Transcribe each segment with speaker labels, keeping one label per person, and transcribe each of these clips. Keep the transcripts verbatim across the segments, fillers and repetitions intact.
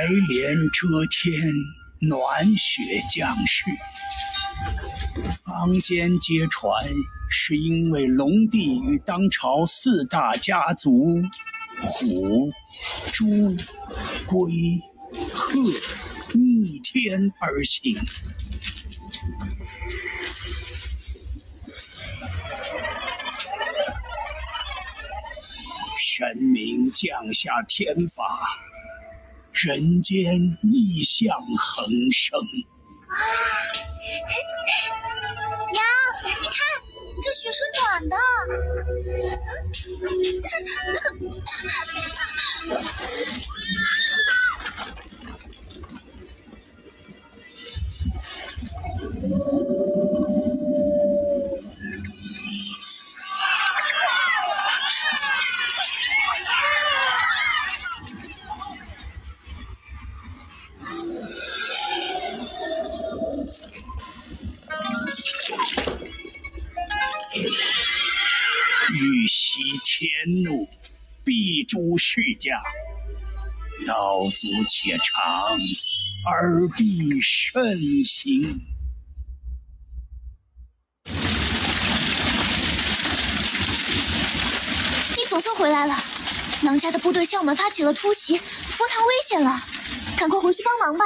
Speaker 1: 帘遮天，暖雪降世。坊间皆传，是因为龙帝与当朝四大家族虎、猪、龟、鹤逆天而行。神明降下天罚，人间异象横生。
Speaker 2: 啊！娘，你看，这雪是暖的。
Speaker 1: 欲息天怒，必诛世家。刀足且长，而必慎行。
Speaker 2: 你总算回来了，狼家的部队向我们发起了突袭，佛堂危险了，赶快回去帮忙吧。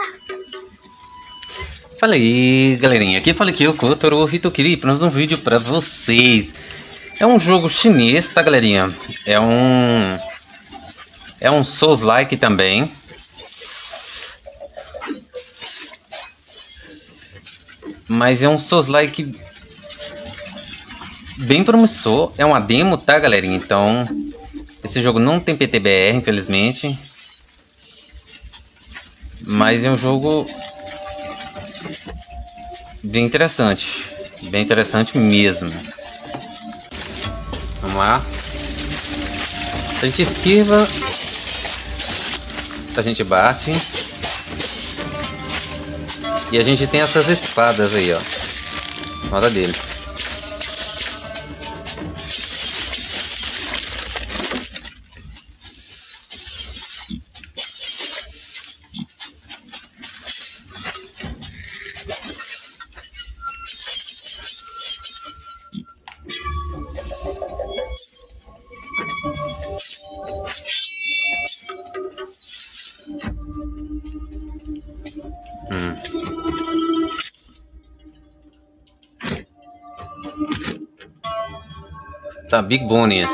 Speaker 3: Fala aí, galerinha, aqui fala aqui o Kotaro Hitokiri para mais um vídeo para vocês. É um jogo chinês, tá, galerinha? É um é um Souls-like também. Mas é um Souls-like bem promissor. É uma demo, tá, galerinha? Então, esse jogo não tem P T B R, infelizmente. Mas é um jogo bem interessante, bem interessante mesmo. Vamos lá. A gente esquiva, a gente bate e a gente tem essas espadas aí, ó. Roda dele. Hum. Tá, Big Bonies.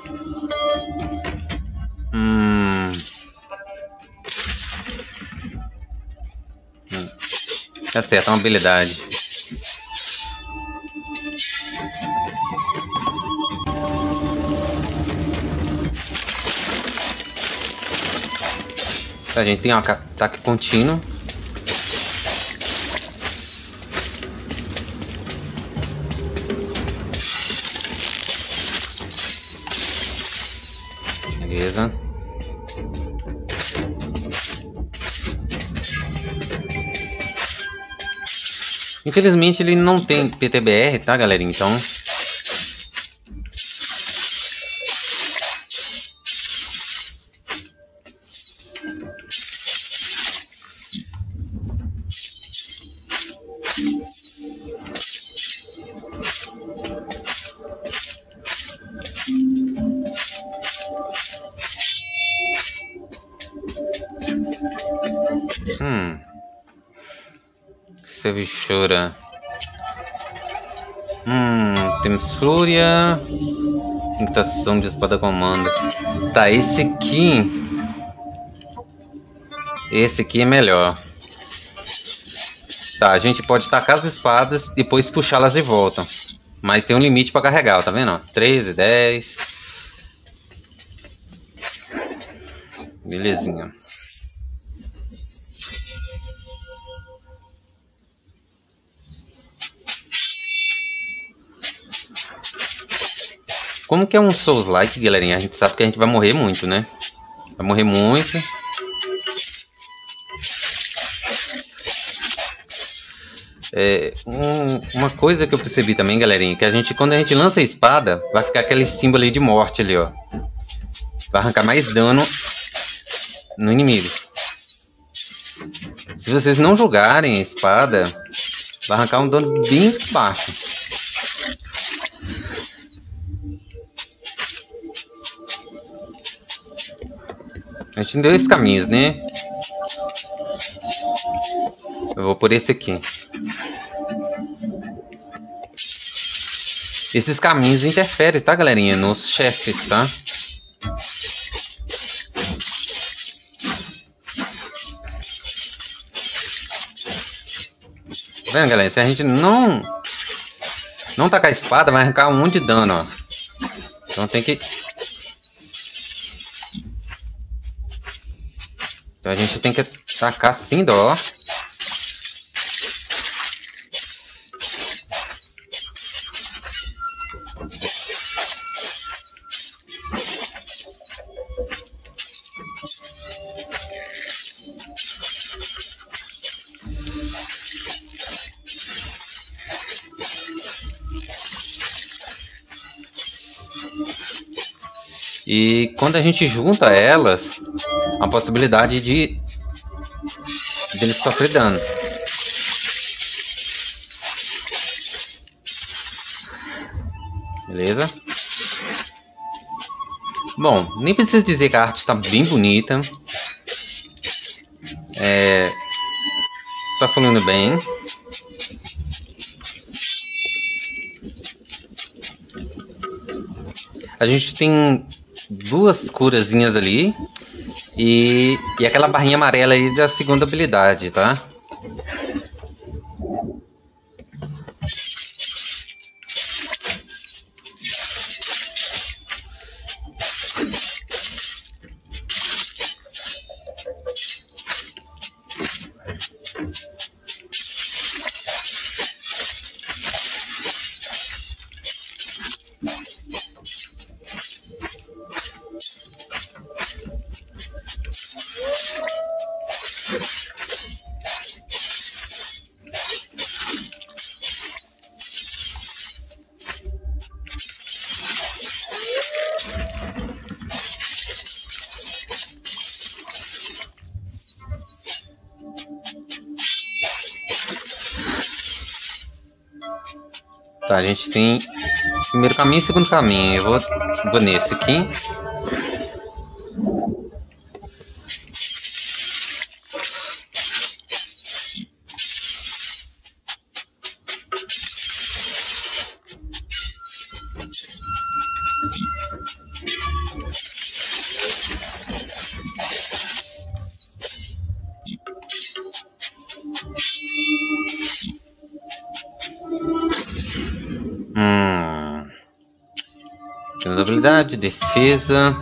Speaker 3: Hum. Hum. Tá certo, é uma habilidade. A gente tem um ataque contínuo. Beleza. Infelizmente ele não tem P T B R, tá, galera? Então Hum. Servichora. Hum, temos Fúria. Imitação de espada comando. Tá, esse aqui. Esse aqui é melhor. Tá, a gente pode tacar as espadas e depois puxá-las de volta. Mas tem um limite para carregar, tá vendo? treze, dez. Belezinha. Como que é um Souls-like, galerinha? A gente sabe que a gente vai morrer muito, né? Vai morrer muito. É, um, uma coisa que eu percebi também, galerinha, que a gente, quando a gente lança a espada, vai ficar aquele símbolo aí de morte ali, ó. Vai arrancar mais dano no inimigo. Se vocês não jogarem a espada, vai arrancar um dano bem baixo. A gente tem dois caminhos, né? Eu vou por esse aqui. Esses caminhos interferem, tá, galerinha? Nos chefes, tá? Tá vendo, galera? Se a gente não não tacar a espada, vai arrancar um monte de dano, ó. Então tem que... Então a gente tem que tacar assim, ó. E quando a gente junta elas, a possibilidade de deles sofrer dano. Beleza? Bom, nem preciso dizer que a arte está bem bonita. É... Tá falando bem. A gente tem duas curazinhas ali e, e aquela barrinha amarela aí da segunda habilidade, tá? Tá, a gente tem primeiro caminho e segundo caminho. Eu vou, vou nesse aqui. Hum. Temos habilidade, defesa.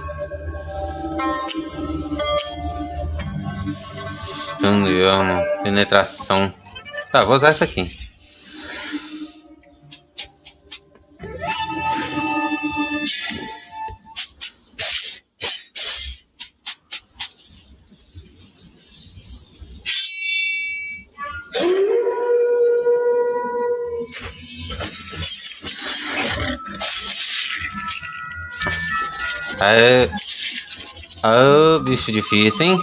Speaker 3: Dano, penetração. Tá, vou usar isso aqui. Aê. Oh, bicho difícil, hein?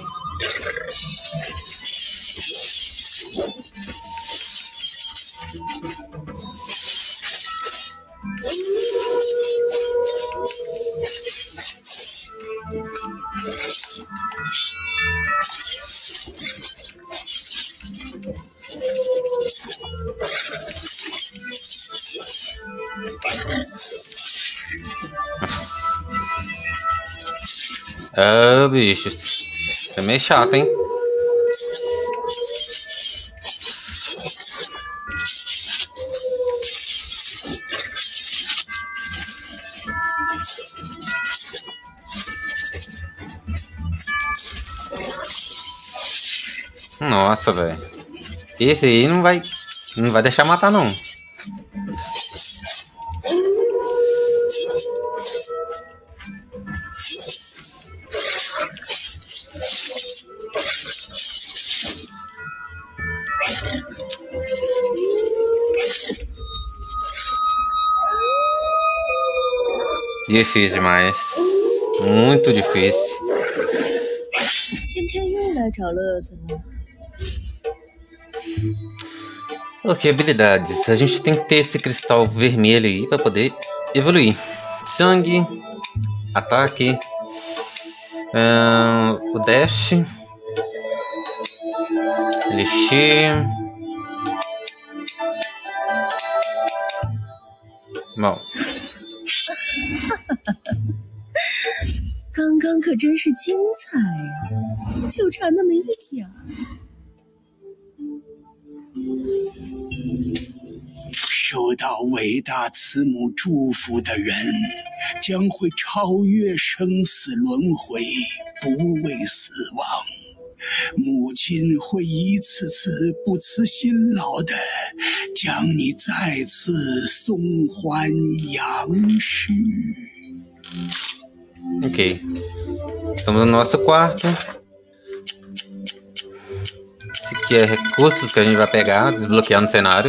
Speaker 3: Ah, bicho. Isso é meio chato, hein? Nossa, velho. Esse aí não vai... Não vai deixar matar, não. Difícil demais. Muito difícil.
Speaker 4: 今天又来找乐子了。
Speaker 3: Ok, habilidades. A gente tem que ter esse cristal vermelho aí para poder evoluir. Sangue, ataque, uh, o dash, elixir. Bom.
Speaker 4: 刚刚可真是精彩呀，就差那么一点儿。
Speaker 1: 受到伟大慈母祝福的人，将会超越生死轮回，不畏死亡。母亲会一次次不辞辛劳的将你再次送还阳世。
Speaker 3: Ok. Estamos no nosso quarto. Esse aqui é recursos que a gente vai pegar, desbloquear no cenário.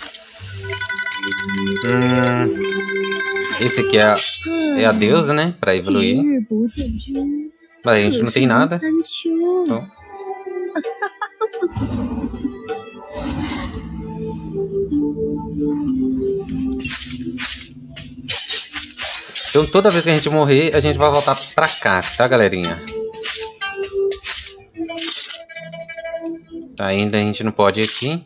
Speaker 3: Hum, esse aqui é a, é a deusa, né? Pra evoluir. Mas a gente não tem nada. Então. Então toda vez que a gente morrer, a gente vai voltar pra cá, tá, galerinha? Ainda a gente não pode ir aqui.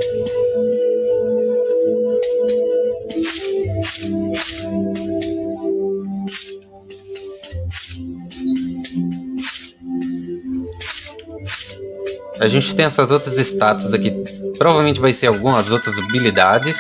Speaker 3: A gente tem essas outras status aqui. Provavelmente vai ser algumas outras habilidades.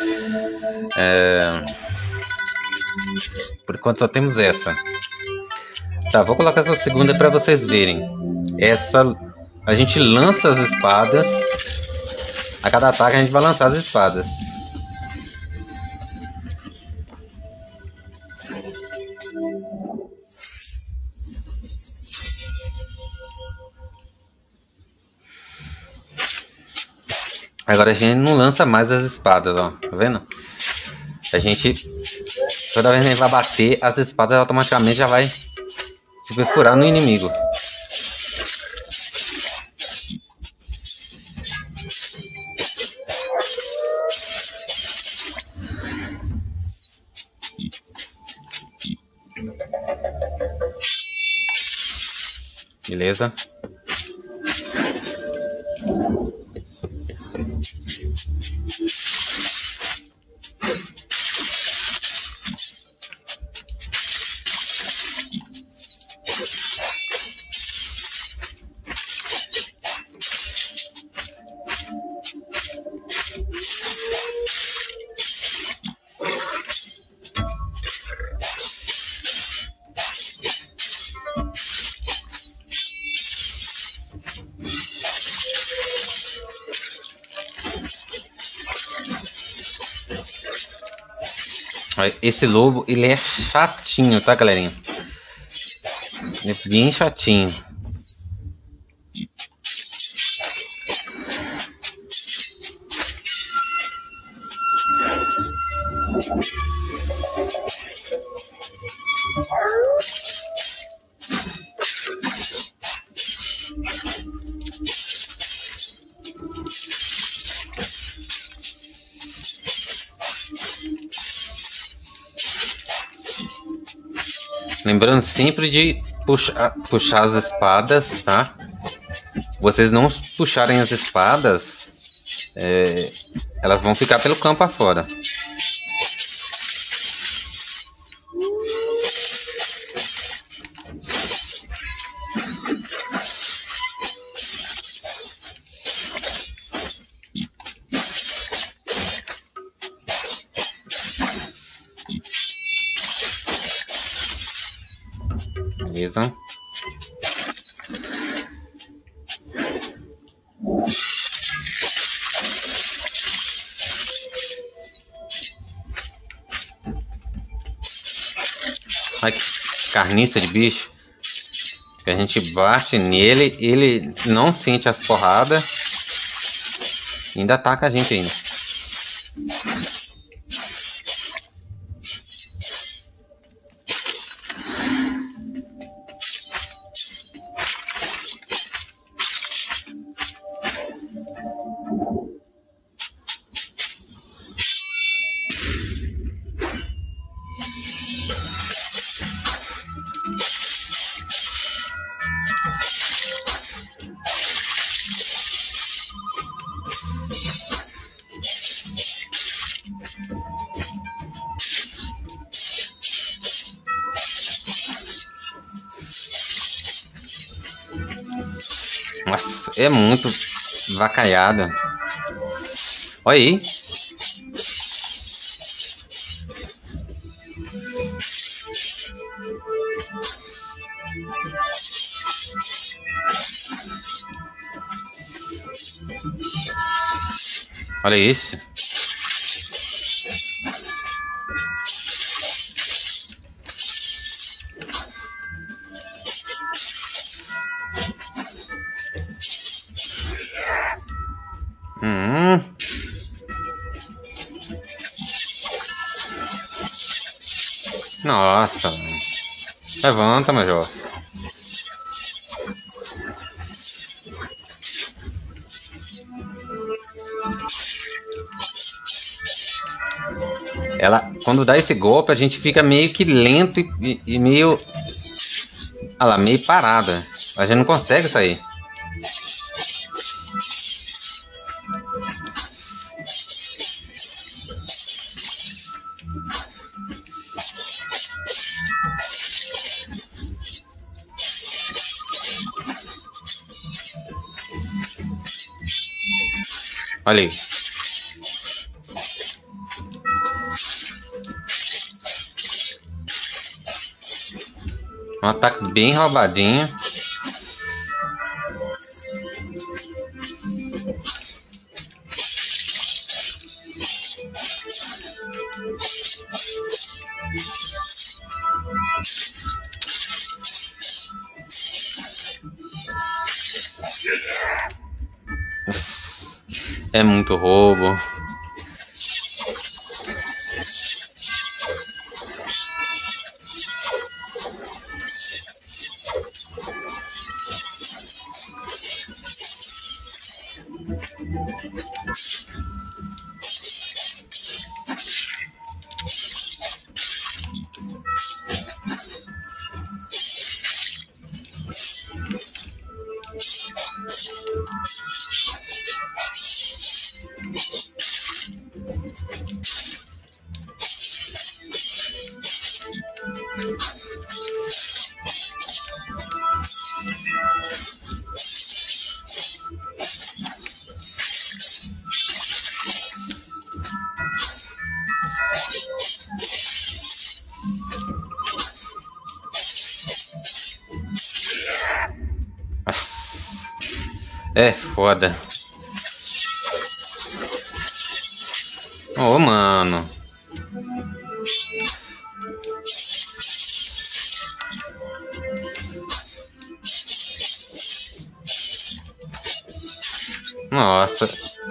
Speaker 3: É... Por enquanto só temos essa. Tá, vou colocar essa segunda para vocês verem. Essa, a gente lança as espadas. A cada ataque a gente vai lançar as espadas. Agora a gente não lança mais as espadas, ó. Tá vendo? A gente... Toda vez que a gente vai bater, as espadas automaticamente já vai se perfurar no inimigo. Beleza? Esse lobo, ele é chatinho, tá, galerinha? Ele é bem chatinho. Lembrando sempre de puxar, puxar as espadas, tá? Se vocês não puxarem as espadas, é, elas vão ficar pelo campo afora. Beleza. Olha que carniça de bicho. Que a gente bate nele, ele não sente as porradas. E ainda ataca a gente ainda. Nossa, é muito vacaiada. Olha aí. Olha isso. Hum. Nossa. Levanta, Major. Ela, quando dá esse golpe, a gente fica meio que lento e, e meio... Olha lá, meio parada. A gente não consegue sair. Olha aí. Um ataque bem roubadinho. É muito roubo. É foda. Ô, mano. Nossa.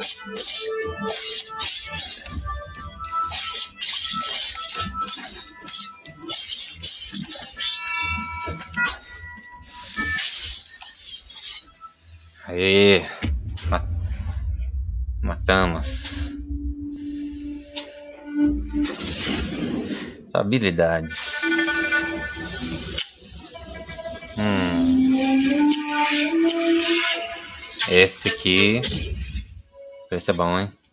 Speaker 3: Aê. Mat- Matamos. Habilidades. Hum. Esse aqui. Esse é bom, hein?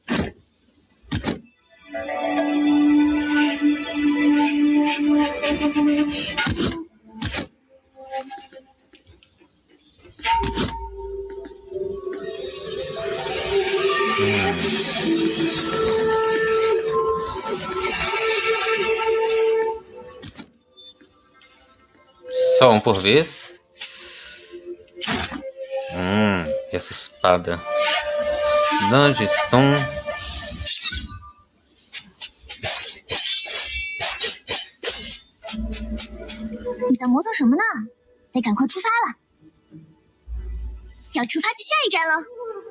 Speaker 3: Só um por vez. Hum, essa espada. Dungeon.
Speaker 2: 你在磨蹭什么呢？得赶快出发了，要出发去下一站了。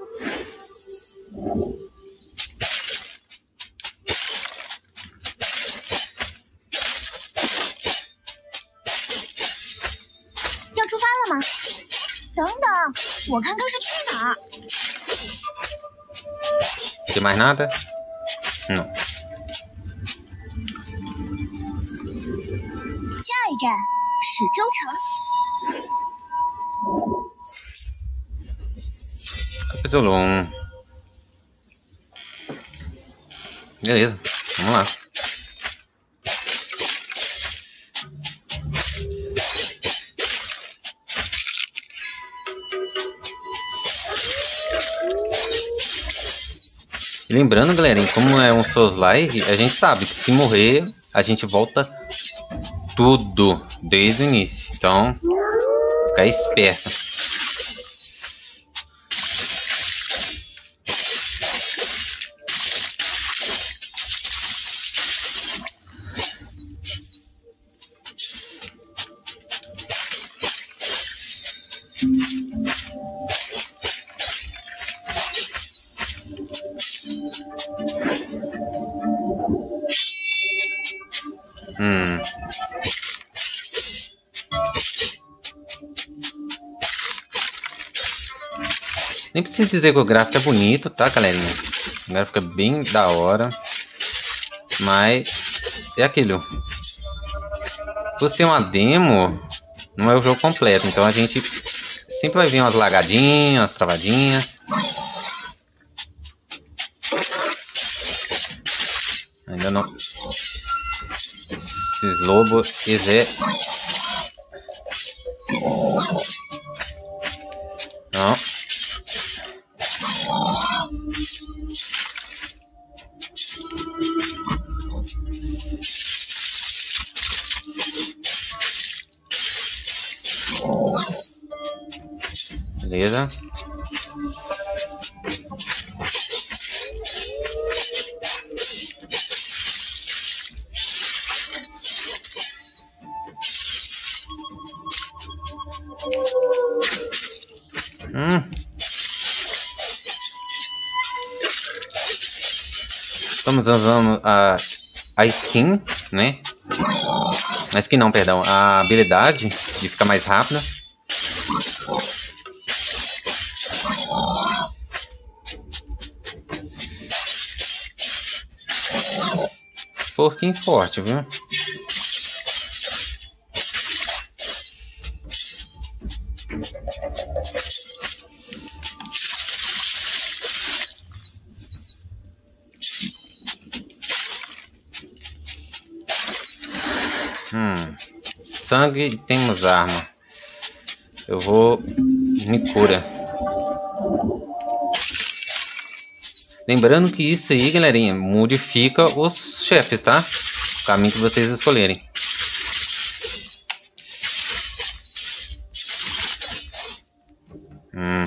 Speaker 2: 要出发了吗？等等，我看看是去哪儿。
Speaker 3: Tem mais nada? Não.
Speaker 2: 下一站是州城。
Speaker 3: Capítulo um. Beleza, vamos lá. E lembrando, galerinha, como é um Souls-like, a gente sabe que se morrer, a gente volta tudo desde o início. Então, ficar esperto. Hum. Nem preciso dizer que o gráfico é bonito, tá, galerinha? O gráfico é bem da hora. Mas é aquilo. Por ser uma demo, não é o jogo completo. Então a gente sempre vai ver umas lagadinhas, umas travadinhas. Ainda não. Esses lobos quiser. Não. Beleza. Hum. Estamos usando a, a skin, né? A skin não, perdão. A habilidade de ficar mais rápida. Porquinho forte, viu? Hum, sangue e temos arma. Eu vou me cura. Lembrando que isso aí, galerinha, modifica os chefes, tá? O caminho que vocês escolherem. Hum.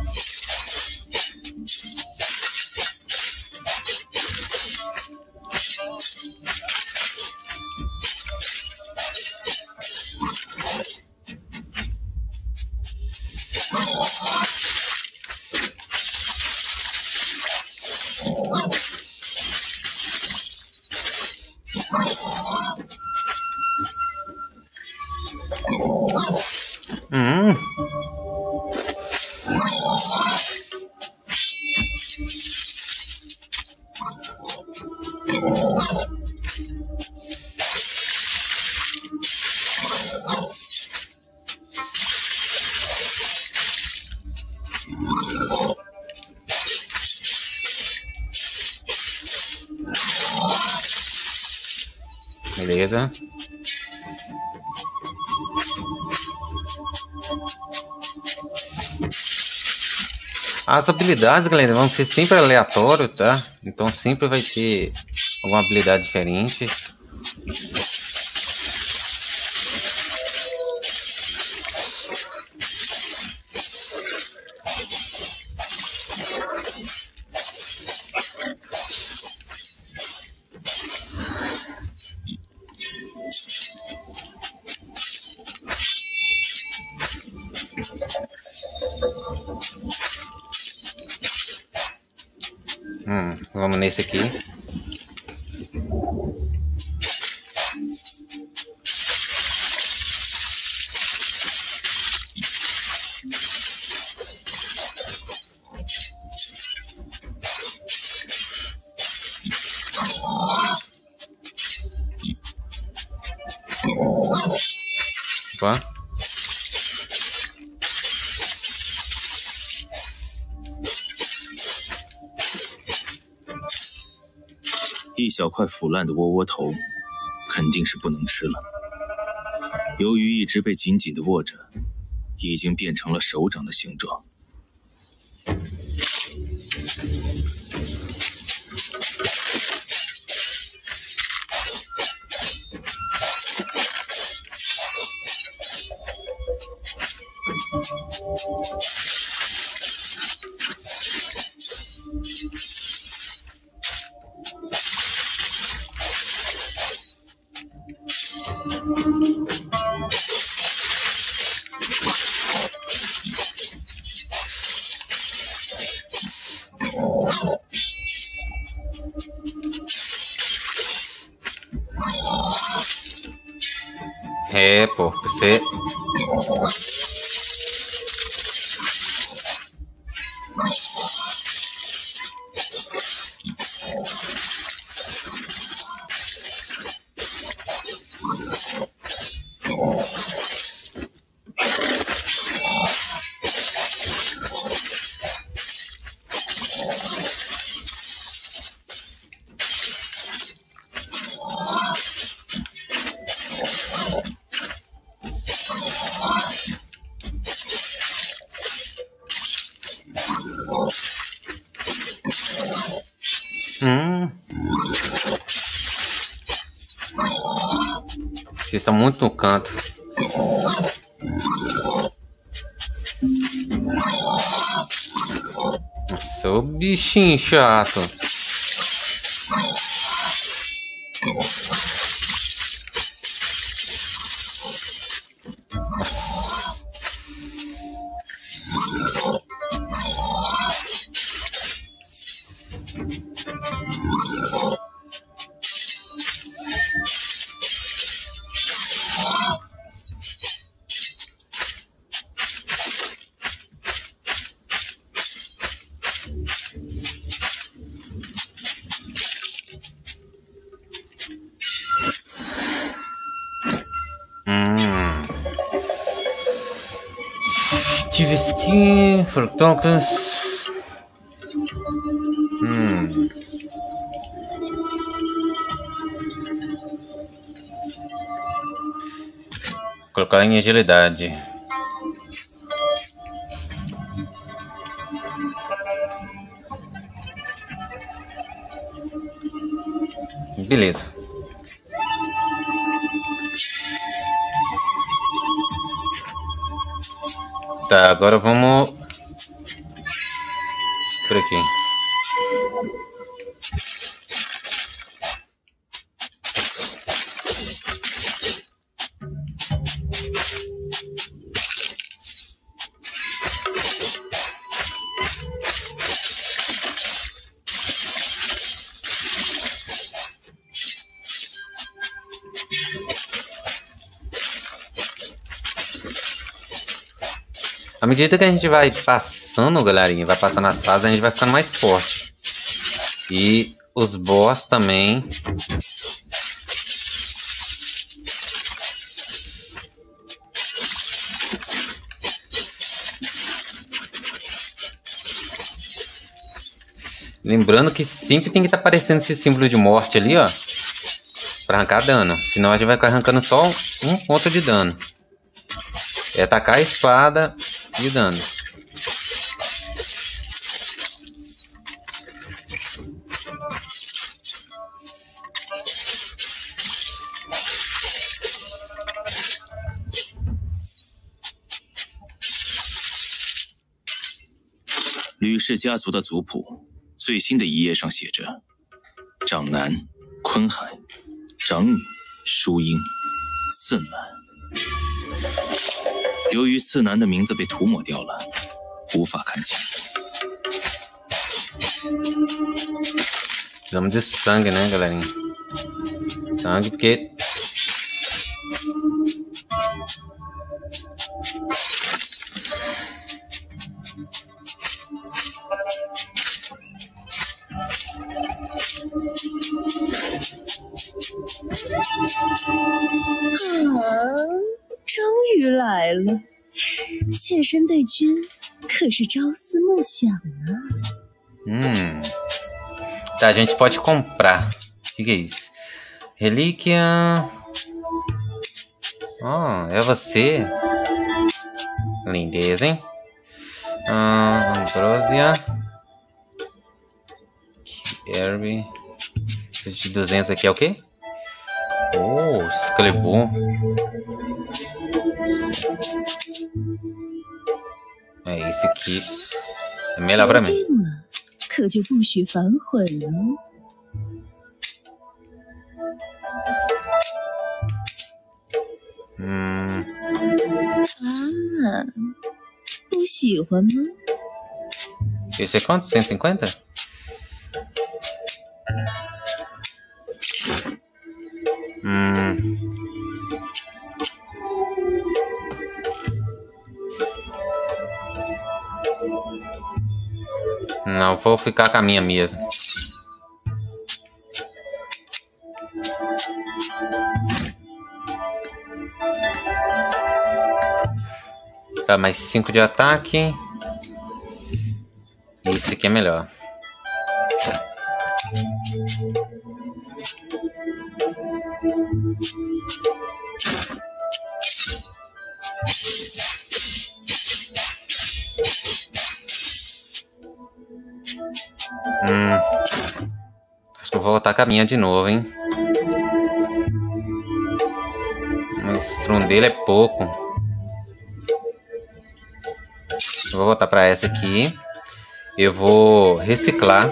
Speaker 3: Hum. Beleza. As habilidades, galera, vão ser sempre aleatórias, tá? Então sempre vai ter alguma habilidade diferente. Hum, vamos nesse aqui. Opa.
Speaker 5: 一小块腐烂的窝窝头，肯定是不能吃了。由于一直被紧紧的握着，已经变成了手掌的形状。
Speaker 3: É, pô, você... Hum. Vocês estão muito no canto. Nossa, ô bichinho chato. Hum. Tive skin for tokens. Hum. Colocar em agilidade. Beleza. Tá, agora vamos por aqui. À medida que a gente vai passando, galerinha, vai passando as fases, a gente vai ficando mais forte. E os boss também. Lembrando que sempre tem que estar aparecendo esse símbolo de morte ali, ó. Pra arrancar dano. Senão a gente vai ficar arrancando só um ponto de dano. É atacar a espada e dano.
Speaker 5: 吕氏家族的族谱最新的一页上写着：长男坤海，长女淑英，次男。由于次男的名字被涂抹掉了，无法看清。
Speaker 3: Precisamos de sangue, né, galerinha? Sangue, porque...
Speaker 4: 啊，终于来了！雀身对君可是朝思暮想啊。
Speaker 3: Hum. Tá, a gente pode comprar. O que, que é isso? Relíquia. Oh, é você. Lindeza, hein? Ah, Ambrosia. Kirby. Esse de duzentos aqui é o quê? Oh, Excalibur. É, esse aqui é melhor pra mim.
Speaker 4: 决定了，可就不许反悔了。
Speaker 3: Hum,
Speaker 4: 啊，不喜欢吗？
Speaker 3: esse é quanto? cento e cinquenta? Hum. Não, vou ficar com a minha mesmo. Tá, mais cinco de ataque. Esse aqui é melhor. Hum. Acho que eu vou voltar com a minha de novo, hein? O strum dele é pouco. Eu vou voltar para essa aqui. Eu vou reciclar.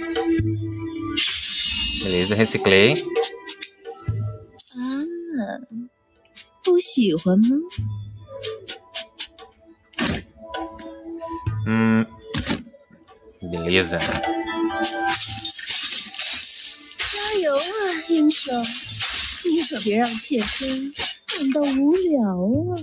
Speaker 3: Beleza, reciclei.
Speaker 4: 啊，不喜欢吗？
Speaker 3: Hum. Beleza.
Speaker 4: 加油啊，英雄！你可别让妾身感到无聊啊！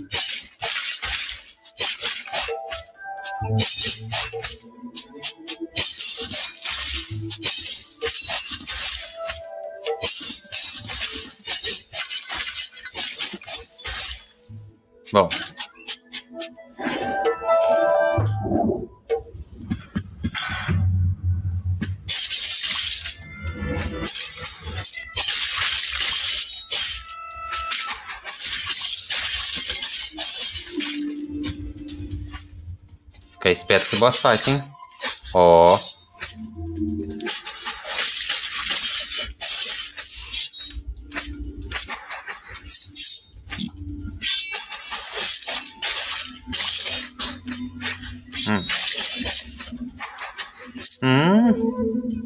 Speaker 3: Bom. Fica esperto esse boss fight, hein? Ó. Oh. Hum. Hum.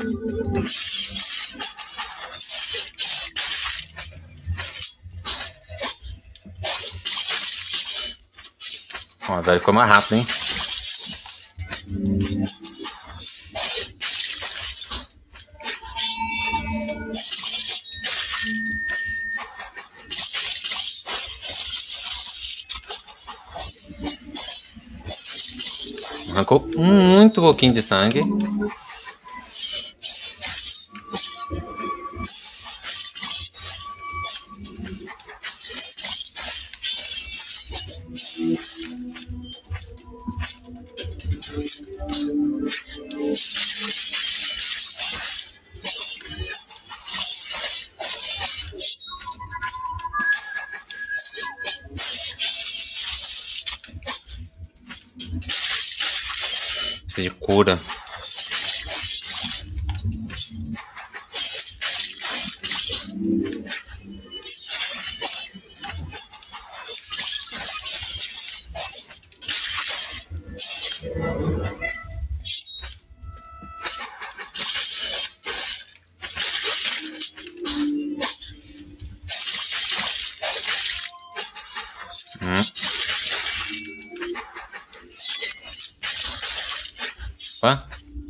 Speaker 3: Ó, agora ficou mais rápido, hein? Arrancou muito pouquinho de sangue. Precisa de cura. Hum. Opa.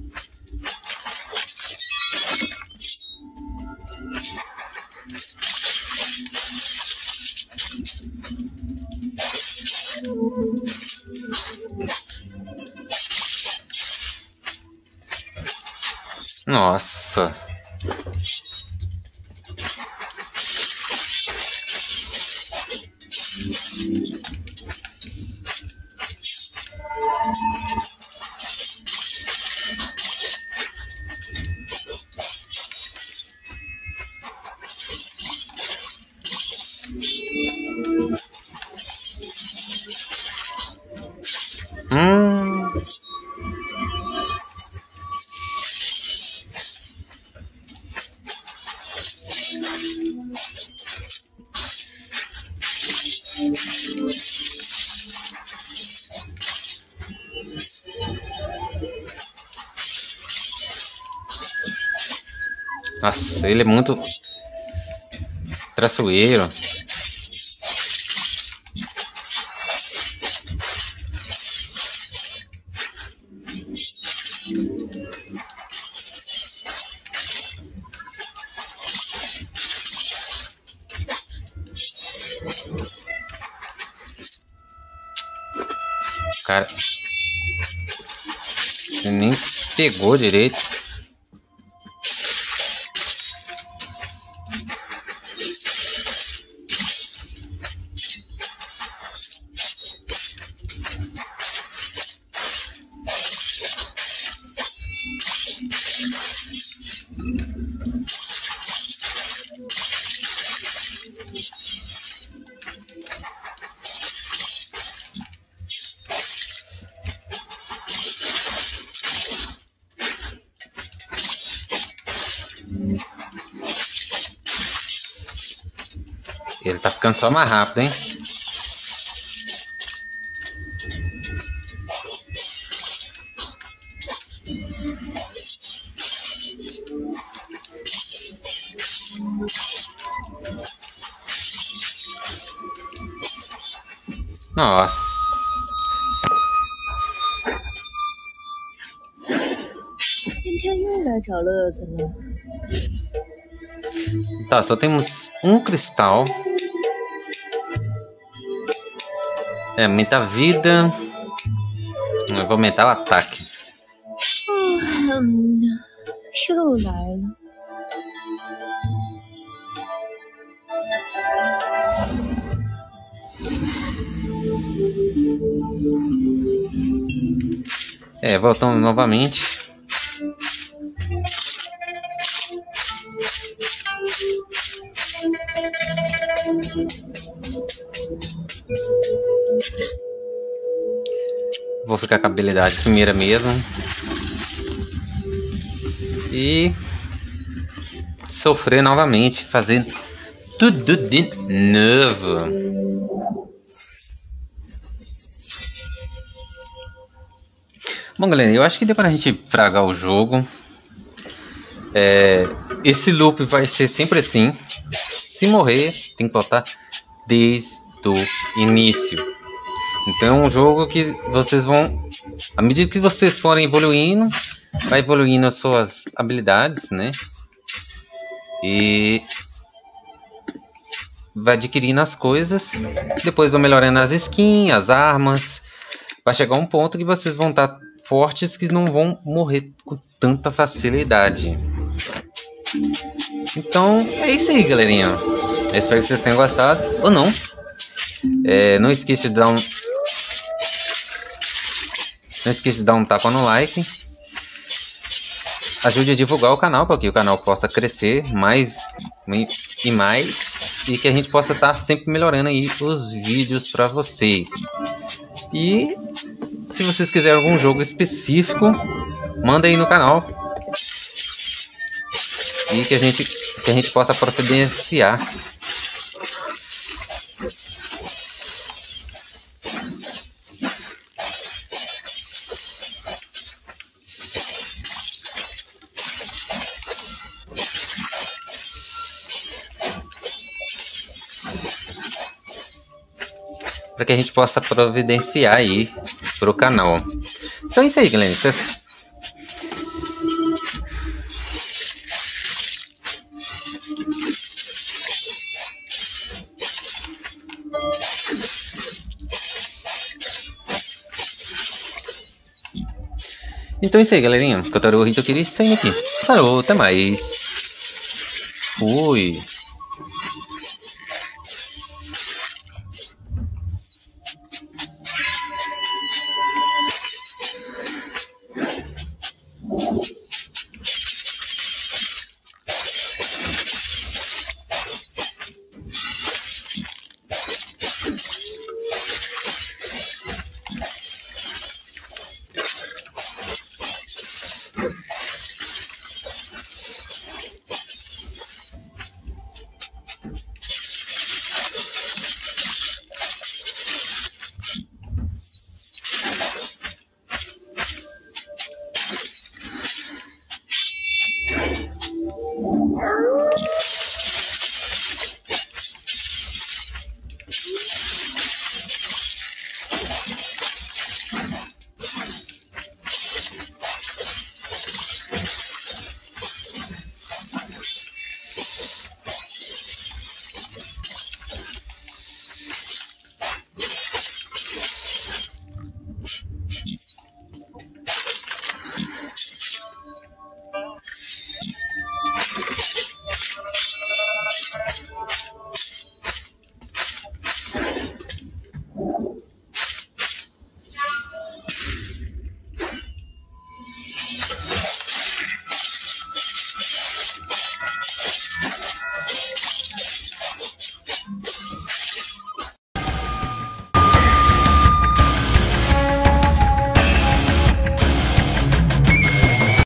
Speaker 3: Nossa. Hum. Nossa, ele é muito traiçoeiro. Cara, você nem pegou direito. Ele tá ficando só mais rápido, hein? Nossa. Tá, só temos um cristal. É, aumenta a vida. Eu vou aumentar o ataque. É, voltamos novamente. Vou ficar com a habilidade primeira mesmo. E sofrer novamente, fazer tudo de novo. Bom, galera, eu acho que deu pra gente fragar o jogo. É, esse loop vai ser sempre assim. Se morrer, tem que voltar desde o início. Então é um jogo que vocês vão, à medida que vocês forem evoluindo, vai evoluindo as suas habilidades, né? E vai adquirindo as coisas. Depois vão melhorando as skins, as armas. Vai chegar um ponto que vocês vão estar fortes, que não vão morrer com tanta facilidade. Então é isso aí, galerinha. Eu espero que vocês tenham gostado ou não. É, não esqueça de dar um Não esqueça de dar um tapa no like. Ajude a divulgar o canal para que o canal possa crescer mais e mais. E que a gente possa estar sempre melhorando aí os vídeos para vocês. E se vocês quiserem algum jogo específico, manda aí no canal. E que a gente, que a gente possa providenciar. Para que a gente possa providenciar aí pro canal. Então é isso aí, galera. Vocês... Então é isso aí, galerinha. Kotaro Hito Kiri saindo aqui. Falou, até mais. Fui.